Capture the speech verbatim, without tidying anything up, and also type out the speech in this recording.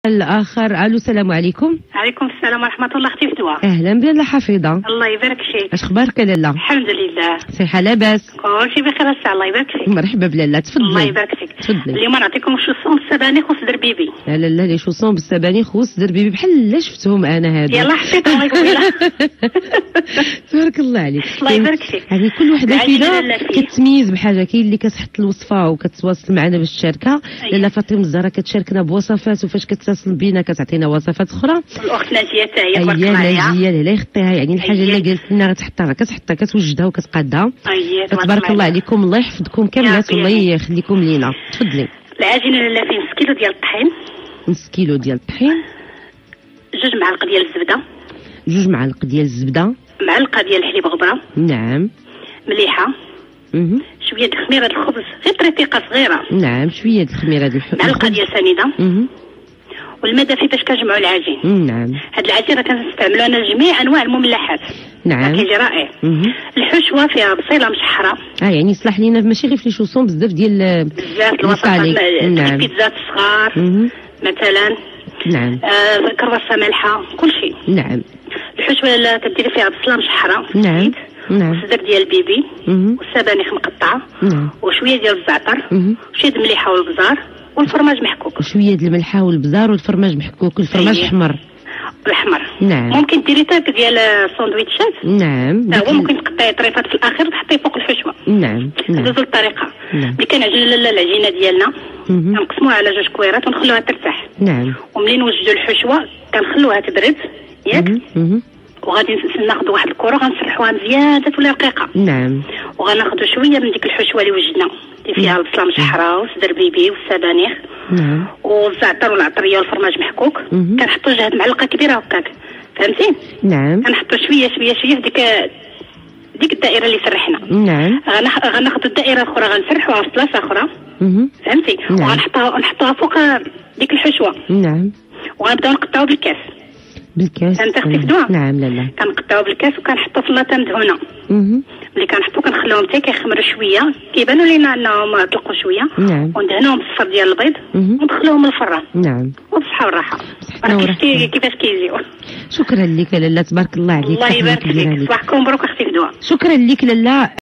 الاخر. الو السلام عليكم. عليكم السلام ورحمه الله. اختي فدوى. اهلا بلاله حفيظه. الله يبارك فيك. اش اخبارك لاله؟ الحمد لله. صحه لاباس؟ كلشي بخير الساعه. الله يبارك فيك. مرحبا بلاله تفضلي. الله يبارك فيك. تفضلي. اليوم نعطيكم الشوصون بالسبانخ وصدر بيبي. لا لا لا لي شوصون بالسبانخ وصدر بيبي بحال لا شفتهم انا هادو. يلا حطيت الله يقبلها. تبارك الله عليك. الله يبارك فيك. يعني كل وحده فينا كتميز بحاجه. كاين اللي كتحط الوصفه وكتواصل معنا بالشركه. لاله فاطمه الزهراء كتشاركنا بوصفات وفاش كتتصل بينا كتعطينا وصفات اخرى. الاخت ناجيه حتى هي تبارك الله عليها. اييه لا يخطيها يعني الحاجه اللي قالت لنا غتحطها كتحطها كتوجدها وكتقادها. اييه تبارك الله عليكم. الله يحفظكم كاملات والله يخليكم لينا. تفضلي. العجينه لاله فيه نص كيلو ديال الطحين. نص كيلو ديال الطحين. جوج معالق ديال الزبده. جوج معالق ديال الزبده. معلقه ديال الحليب غبره. نعم. مليحه. اها. شويه د خميره الخبز غير طريقه صغيره. نعم شويه د خميره ديال الخبز. معلقه ديال سنيده. اها. والماء دافي باش كنجمعوا العجين. نعم. هاد العجين راه كنستعملوا انا جميع انواع المملحات. نعم. كيجي رائع. الحشوه فيها بصيله مشحره. اه يعني صلاح لينا ماشي غير في لي شوصون بزاف ديال بزاف الوصفات. نعم. البيتزات الصغار مثلا. نعم. آه كرواسه مالحه كل شيء. نعم. الحشوه اللي كديري فيها بصله مشحره. نعم. نعم. وصدر ديال البيبي. والسبانخ مقطعه. نعم. وشويه ديال الزعتر. وشويه د المليحه والبزار والفرماج محكوك. شويه د الملحه والبزار والفرماج محكوك والفرماج احمر. الاحمر. نعم. ممكن ديري تاك ديال الساندويتشات. نعم. هو ممكن تقطعي طريفات في الاخير وتحطيه فوق الحشوه. نعم. نعم. دوزو الطريقه. نعم. ملي كنعجن لاله العجينه ديالنا كنقسموها على جوج كويرات ونخلوها ترتاح. نعم. ومنين نوجدوا الحشوه كنخلوها تبرد ياك. وغادي ناخذ واحد الكره غنسرحوها مزيان تولي رقيقه. نعم. وغناخذوا شويه من ديك الحشوه اللي وجدنا اللي فيها البصله مشحره وصدر بيبي والسبانخ. نعم. والزعتر والعطريه والفرماج محكوك. كنحطوا جهه معلقه كبيره هكاك فهمتي. نعم. كنحطوا شويه شويه شويه في ديك ديك الدائره اللي سرحنا. نعم. غناخذوا الدائره الاخرى غنسرحوها في بلاصه اخرى. فهمتي. نعم. وغنحطوها نحطوها فوق ديك الحشوه. نعم. وغنبداو نقطعوا بالكاس. بالكاس. فهمت اختي فدوى؟ نعم. لا لا كنقطعوا بالكاس وكنحطوا في اللاطه مدهونه. ملي كنحطوا كنخليوهم حتى كيخمروا شويه كيبانوا لينا انهم طلقوا شويه. نعم. وندهنوهم بالصفر ديال البيض وندخلوهم للفران. نعم. وبصحه والراحه. شفتي كيفاش كيجيو. شكرا لك لاله تبارك الله عليك. الله يبارك فيك. صباحكم مبروك اختي فدوى. شكرا لك لاله.